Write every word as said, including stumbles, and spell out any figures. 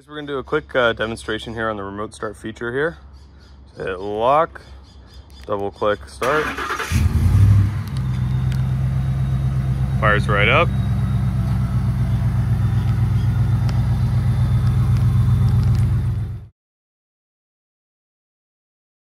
Guys, we're gonna do a quick uh, demonstration here on the remote start feature here. So hit lock, double click start. Fires right up.